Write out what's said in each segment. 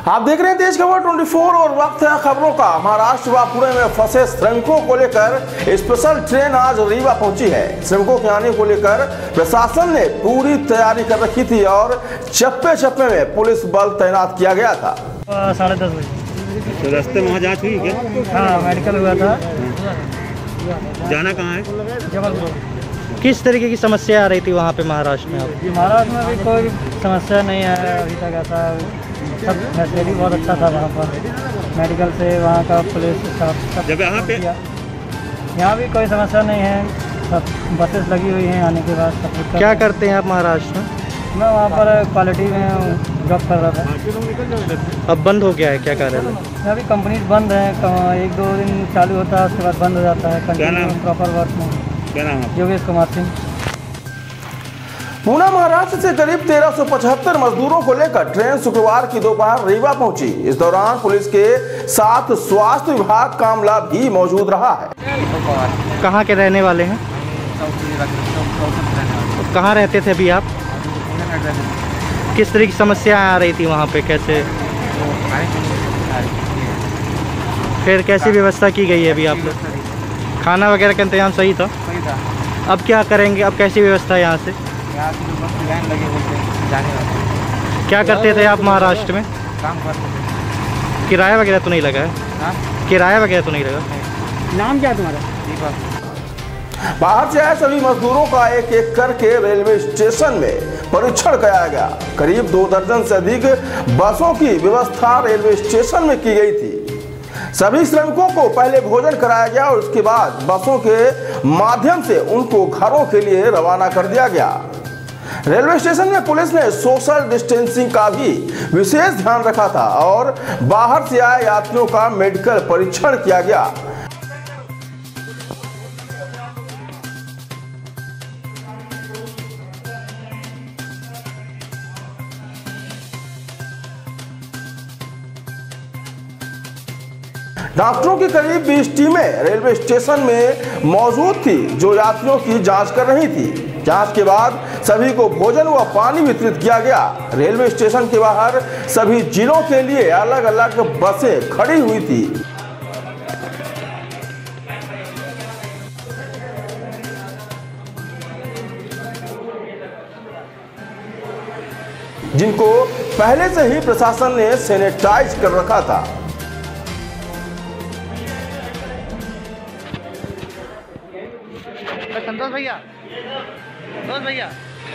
आप देख रहे हैं तेज खबर 24 और वक्त है खबरों का। महाराष्ट्र व पुणे में फंसे श्रमिकों को लेकर स्पेशल ट्रेन आज रीवा पहुंची है। श्रमिकों के आने को लेकर प्रशासन ने पूरी तैयारी कर रखी थी और चप्पे चप्पे में पुलिस बल तैनात किया गया था। 10:30 बजे तो रास्ते में वहाँ जांच हुई क्या? हाँ, मेडिकल हुआ था। जाना कहाँ है? जबलपुर। किस तरीके की समस्या आ रही थी वहाँ पे महाराष्ट्र में? आप महाराष्ट्र में भी कोई समस्या नहीं है अभी तक। ऐसा सब फैसिलिटी बहुत अच्छा था वहाँ पर, मेडिकल से वहाँ का पुलिस सब जब यहाँ पे यहाँ भी कोई समस्या नहीं है। सब बसेस लगी हुई हैं आने के बाद। सब क्या करते हैं आप महाराष्ट्र में? मैं वहाँ पर क्वालिटी में जॉब कर रहा था। अब बंद हो गया है क्या कार्यालय? अभी कंपनी बंद है, 1-2 दिन चालू होता है, उसके बाद बंद हो जाता है। कंटिन्यू प्रॉपर वर्क में। क्या नाम है? योगेश कुमार सिंह। पुणे महाराष्ट्र से करीब 1375 मजदूरों को लेकर ट्रेन शुक्रवार की दोपहर रीवा पहुंची। इस दौरान पुलिस के साथ स्वास्थ्य विभाग का अमला भी मौजूद रहा है। कहाँ के रहने वाले हैं? कहाँ रहते थे अभी आप? किस तरह की समस्या आ रही थी वहाँ पे? कैसे फिर कैसी व्यवस्था की गई है अभी आप लोग? खाना वगैरह का इंतजाम सही था? अब क्या करेंगे? अब कैसी व्यवस्था है यहाँ से? क्या करते थे आप महाराष्ट्र में? काम करते थे। किराया वगैरह तो नहीं लगा है? किराया वगैरह तो नहीं लगा? नाम क्या है तुम्हारा? बाहर से आए सभी मजदूरों का एक एक करके रेलवे स्टेशन में परीक्षण कराया गया। करीब 2 दर्जन से अधिक बसों की व्यवस्था रेलवे स्टेशन में की गई थी। सभी श्रमिकों को पहले भोजन कराया गया और उसके बाद बसों के माध्यम से उनको घरों के लिए रवाना कर दिया गया। रेलवे स्टेशन में पुलिस ने सोशल डिस्टेंसिंग का भी विशेष ध्यान रखा था और बाहर से आए यात्रियों का मेडिकल परीक्षण किया गया। डॉक्टरों की करीब 20 टीमें रेलवे स्टेशन में मौजूद थी जो यात्रियों की जांच कर रही थी। जांच के बाद सभी को भोजन व पानी वितरित किया गया। रेलवे स्टेशन के बाहर सभी जिलों के लिए अलग अलग बसें खड़ी हुई थी। जिनको पहले से ही प्रशासन ने सैनिटाइज कर रखा था। संतोष भैया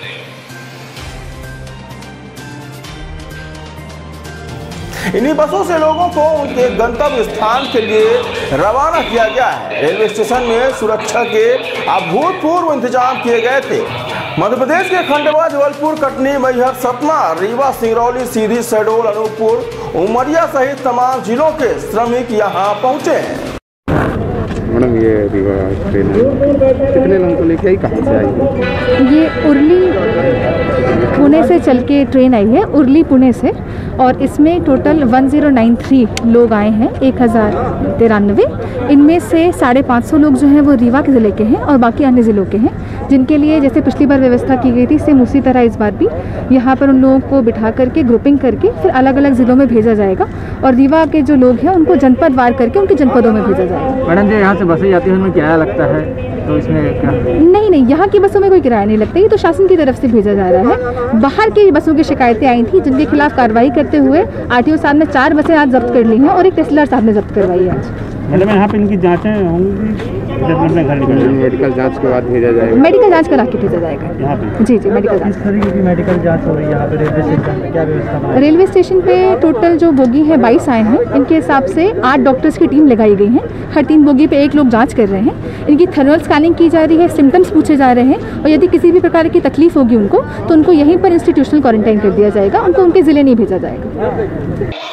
इन्हीं बसों से लोगों को उनके गंतव्य स्थान के लिए रवाना किया गया है। रेलवे स्टेशन में सुरक्षा के अभूतपूर्व इंतजाम किए गए थे। मध्य प्रदेश के खंडवा, जबलपुर, कटनी, मैहर, सतना, रीवा, सिंगरौली, सीधी, शहडोल, अनूपपुर, उमरिया सहित तमाम जिलों के श्रमिक यहां पहुंचे हैं। मैडम, ये रीवा ट्रेन कितने लोगों को लेके आई, कहाँ से आई? ये उर्ली पुणे से चल के ट्रेन आई है, उर्ली पुणे से, और इसमें टोटल 1093 लोग आए हैं, 1093। इनमें से 550 लोग जो हैं वो रीवा के ज़िले के हैं और बाकी अन्य ज़िलों के हैं, जिनके लिए जैसे पिछली बार व्यवस्था की गई थी सेम उसी तरह इस बार भी यहाँ पर उन लोगों को बिठा करके ग्रुपिंग करके फिर अलग अलग ज़िलों में भेजा जाएगा और रीवा के जो लोग हैं उनको जनपद वार करके उनके जनपदों में भेजा जाएगा। मैडम जी, यहाँ से बसें जाती हैं, उनमें किराया लगता है तो इसमें क्या? नहीं, यहाँ की बसों में कोई किराया नहीं लगता। ये तो शासन की तरफ से भेजा जा रहा है। बाहर की बसों की शिकायतें आई थी जिनके खिलाफ कार्रवाई करते हुए आरटीओ साहब ने 4 बसें आज जब्त कर ली हैं और एक तहसीलदार साहब ने जब्त करवाई है आज। मतलब यहाँ पे इनकी जाँचें होंगी, मेडिकल जांच के बाद भेजा जाएगा? मेडिकल जांच करा के भेजा जाएगा यहाँ पे? जी, मेडिकल जांच। किस तरीके की मेडिकल जांच हो रही है यहाँ पे रेलवे स्टेशन पे? क्या व्यवस्था? रेलवे स्टेशन पे टोटल जो बोगी है 22 आए हैं। इनके हिसाब से 8 डॉक्टर्स की टीम लगाई गई है। हर 3 बोगी पे 1 लोग जाँच कर रहे हैं। इनकी थर्मल स्कैनिंग की जा रही है, सिम्टम्स पूछे जा रहे हैं और यदि किसी भी प्रकार की तकलीफ होगी उनको तो उनको यहीं पर इंस्टीट्यूशनल क्वारंटाइन कर दिया जाएगा। उनको उनके ज़िले नहीं भेजा जाएगा।